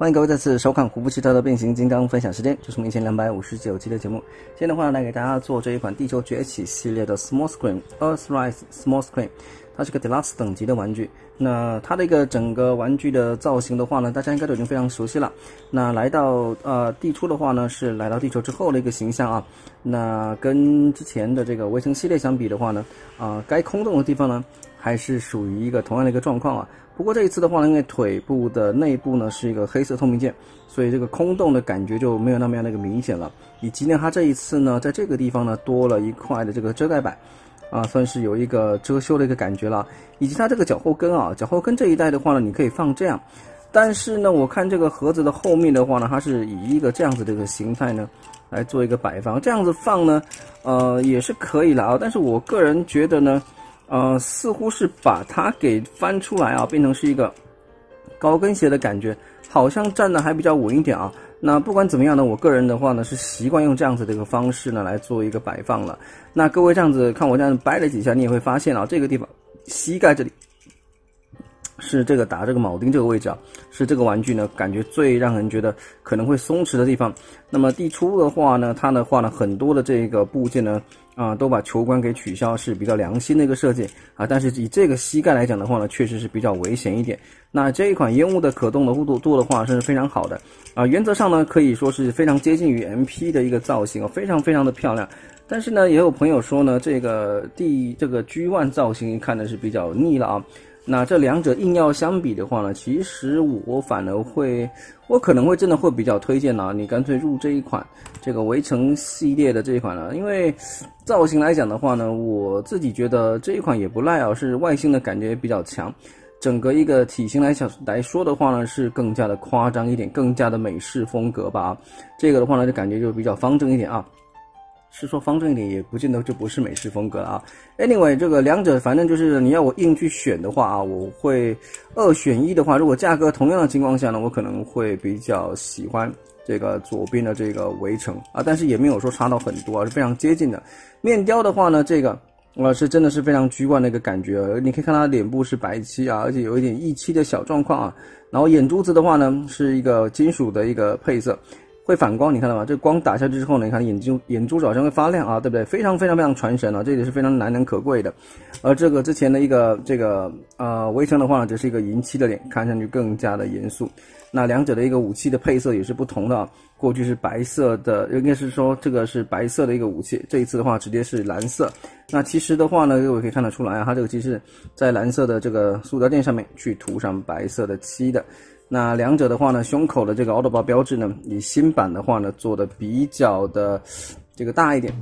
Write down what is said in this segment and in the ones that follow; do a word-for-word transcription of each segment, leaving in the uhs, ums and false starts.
欢迎各位再次收看胡不奇特的变形金刚分享时间，这是我们一千两百五十九期的节目。今天的话来给大家做这一款地球崛起系列的 Small Screen Earthrise Small Screen， 它是个 Deluxe 等级的玩具。那它的一个整个玩具的造型的话呢，大家应该都已经非常熟悉了。那来到呃地出的话呢，是来到地球之后的一个形象啊。那跟之前的这个围城系列相比的话呢，啊、呃，该空洞的地方呢，还是属于一个同样的一个状况啊。不过这一次的话呢，因为腿部的内部呢是一个黑色透明件，所以这个空洞的感觉就没有那么样的一个明显了。以及呢，它这一次呢，在这个地方呢多了一块的这个遮盖板，啊，算是有一个遮羞的一个感觉了。以及它这个脚后跟啊，脚后跟这一带的话呢，你可以放这样，但是呢，我看这个盒子的后面的话呢，它是以一个这样子的一个形态呢来做一个摆放，这样子放呢，呃，也是可以了啊。但是我个人觉得呢。呃，似乎是把它给翻出来啊，变成是一个高跟鞋的感觉，好像站得还比较稳一点啊。那不管怎么样呢，我个人的话呢是习惯用这样子的一个方式呢来做一个摆放了。那各位这样子看我这样掰了几下，你也会发现啊，这个地方膝盖这里是这个打这个铆钉这个位置啊，是这个玩具呢感觉最让人觉得可能会松弛的地方。那么地出的话呢，它的话呢很多的这个部件呢。啊，都把球冠给取消，是比较良心的一个设计啊。但是以这个膝盖来讲的话呢，确实是比较危险一点。那这一款烟雾的可动的弧度度的话，是非常好的啊。原则上呢，可以说是非常接近于 M P 的一个造型，非常非常的漂亮。但是呢，也有朋友说呢，这个第这个 G 一 造型看的是比较腻了啊。那这两者硬要相比的话呢，其实我反而会，我可能会真的会比较推荐啊，你干脆入这一款这个围城系列的这一款了，因为造型来讲的话呢，我自己觉得这一款也不赖啊，是外形的感觉也比较强，整个一个体型来讲来说的话呢，是更加的夸张一点，更加的美式风格吧。这个的话呢，就感觉就比较方正一点啊。是说方正一点，也不见得就不是美式风格了啊。Anyway， 这个两者反正就是你要我硬去选的话啊，我会二选一的话，如果价格同样的情况下呢，我可能会比较喜欢这个左边的这个围城啊，但是也没有说差到很多啊，是非常接近的。面雕的话呢，这个呃是真的是非常居冠的一个感觉，你可以看它脸部是白漆啊，而且有一点溢漆的小状况啊。然后眼珠子的话呢，是一个金属的一个配色。会反光，你看到吗？这光打下去之后呢，你看眼珠眼珠子好像会发亮啊，对不对？非常非常非常传神啊，这里是非常难能可贵的。而这个之前的一个这个呃围城的话呢，只是一个银漆的脸，看上去更加的严肃。那两者的一个武器的配色也是不同的啊，过去是白色的，应该是说这个是白色的一个武器，这一次的话直接是蓝色。那其实的话呢，各位可以看得出来啊，它这个其实在蓝色的这个塑料垫上面去涂上白色的漆的。那两者的话呢，胸口的这个 Autobot 标志呢，以新版的话呢做的比较的这个大一点。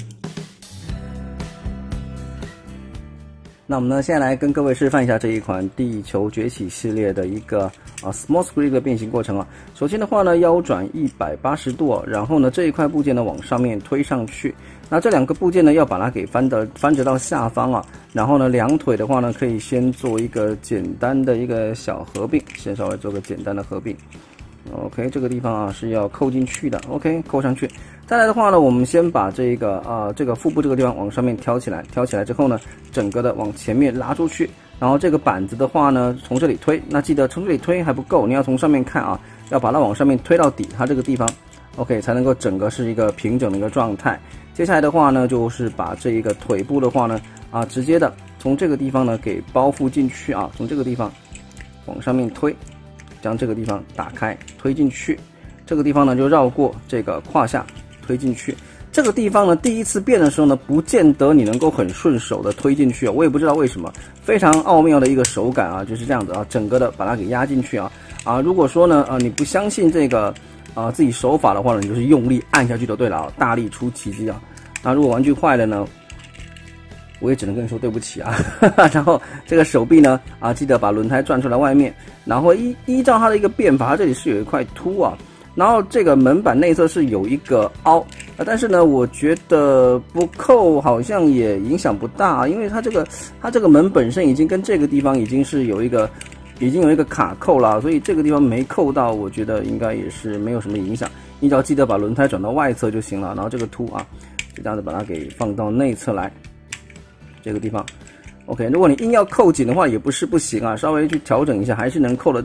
那我们呢，现在来跟各位示范一下这一款地球崛起系列的一个啊 Small Screen 的变形过程啊。首先的话呢，腰转一百八十度啊，然后呢这一块部件呢往上面推上去。那这两个部件呢，要把它给翻的翻折到下方啊，然后呢，两腿的话呢，可以先做一个简单的一个小合并，先稍微做个简单的合并。OK， 这个地方啊是要扣进去的 ，OK， 扣上去。再来的话呢，我们先把这个啊、呃、这个腹部这个地方往上面挑起来，挑起来之后呢，整个的往前面拉出去，然后这个板子的话呢，从这里推，那记得从这里推还不够，你要从上面看啊，要把它往上面推到底，它这个地方 ，OK， 才能够整个是一个平整的一个状态。接下来的话呢，就是把这一个腿部的话呢，啊，直接的从这个地方呢给包覆进去啊，从这个地方往上面推，将这个地方打开，推进去，这个地方呢就绕过这个胯下，推进去。这个地方呢，第一次变的时候呢，不见得你能够很顺手的推进去啊，我也不知道为什么，非常奥妙的一个手感啊，就是这样子啊，整个的把它给压进去啊啊，如果说呢，啊，你不相信这个。啊，自己手法的话呢，你就是用力按下去就对了啊，大力出奇迹啊。那如果玩具坏了呢，我也只能跟你说对不起啊。然后这个手臂呢，啊，记得把轮胎转出来外面，然后依依照它的一个变法，它这里是有一块凸啊，然后这个门板内侧是有一个凹啊，但是呢，我觉得不扣好像也影响不大，因为它这个它这个门本身已经跟这个地方已经是有一个。已经有一个卡扣了，所以这个地方没扣到，我觉得应该也是没有什么影响。你只要记得把轮胎转到外侧就行了，然后这个凸啊，就这样子把它给放到内侧来，这个地方。OK， 如果你硬要扣紧的话，也不是不行啊，稍微去调整一下，还是能扣得到。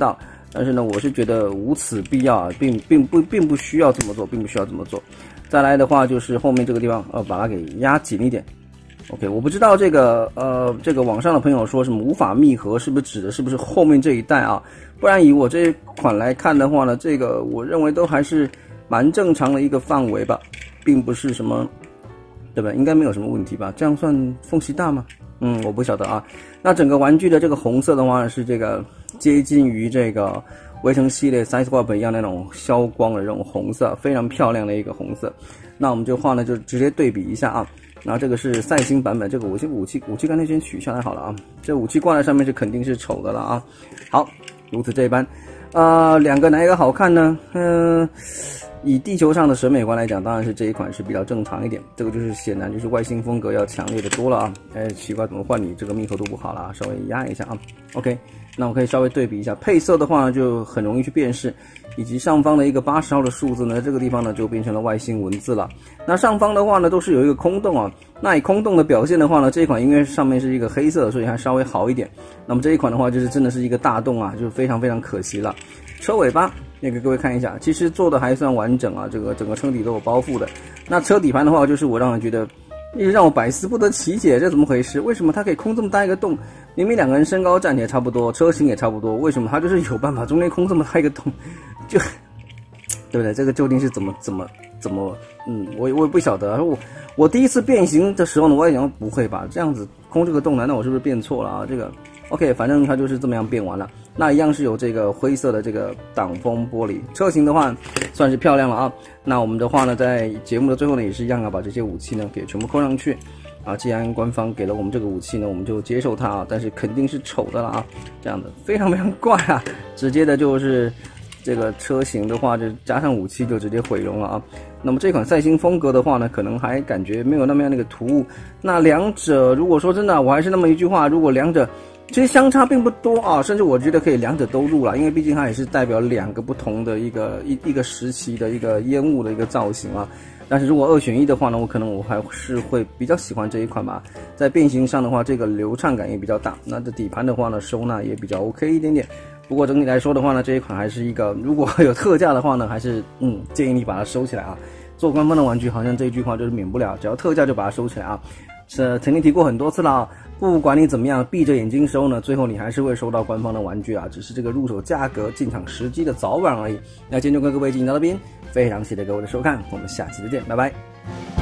但是呢，我是觉得无此必要啊，并并不并不需要这么做，并不需要这么做。再来的话就是后面这个地方，呃，把它给压紧一点。OK， 我不知道这个呃这个网上的朋友说什么无法密合，是不是指的是不是后面这一带啊？不然以我这一款来看的话呢，这个我认为都还是蛮正常的一个范围吧，并不是什么，对吧？应该没有什么问题吧？这样算缝隙大吗？嗯，我不晓得啊。那整个玩具的这个红色的话是这个接近于这个围城系列 Sideswipe 一样那种消光的这种红色，非常漂亮的一个红色。那我们就话呢就直接对比一下啊。然后这个是赛星版本，这个武器武器武器干脆先取下来好了啊，这武器挂在上面是肯定是丑的了啊。好，如此这般，呃，两个哪一个好看呢？嗯、呃，以地球上的审美观来讲，当然是这一款是比较正常一点，这个就是显然就是外星风格要强烈的多了啊。哎，奇怪，怎么换你这个密合度不好了啊？稍微压一下啊。OK， 那我可以稍微对比一下，配色的话呢就很容易去辨识。以及上方的一个八十号的数字呢，这个地方呢就变成了外星文字了。那上方的话呢都是有一个空洞啊。那以空洞的表现的话呢，这一款因为上面是一个黑色的，所以还稍微好一点。那么这一款的话就是真的是一个大洞啊，就非常非常可惜了。车尾巴也给各位看一下，其实做的还算完整啊，这个整个车底都有包覆的。那车底盘的话，就是我让人觉得一直让我百思不得其解，这怎么回事？为什么它可以空这么大一个洞？明明两个人身高站起来差不多，车型也差不多，为什么它就是有办法中间空这么大一个洞？就对不对？这个究竟是怎么怎么怎么？嗯，我我也不晓得。我我第一次变形的时候呢，我也想不会吧，这样子空这个洞，难道我是不是变错了啊？这个 OK， 反正它就是这么样变完了。那一样是有这个灰色的这个挡风玻璃，车型的话算是漂亮了啊。那我们的话呢，在节目的最后呢，也是一样要把这些武器呢给全部扣上去。啊，既然官方给了我们这个武器呢，我们就接受它啊，但是肯定是丑的了啊，这样的非常非常怪啊，直接的就是这个车型的话，就加上武器就直接毁容了啊。那么这款赛星风格的话呢，可能还感觉没有那么样那个突兀。那两者如果说真的，我还是那么一句话，如果两者其实相差并不多啊，甚至我觉得可以两者都入了，因为毕竟它也是代表两个不同的一个一一个时期的一个烟雾的一个造型啊。但是如果二选一的话呢，我可能我还是会比较喜欢这一款吧。在变形上的话，这个流畅感也比较大。那这底盘的话呢，收纳也比较 OK 一点点。不过整体来说的话呢，这一款还是一个，如果有特价的话呢，还是嗯建议你把它收起来啊。做官方的玩具，好像这一句话就是免不了，只要特价就把它收起来啊。是曾经提过很多次了啊。不管你怎么样，闭着眼睛收呢，最后你还是会收到官方的玩具啊，只是这个入手价格、进场时机的早晚而已。那今天就跟各位进行到这边，非常谢谢各位的收看，我们下期再见，拜拜。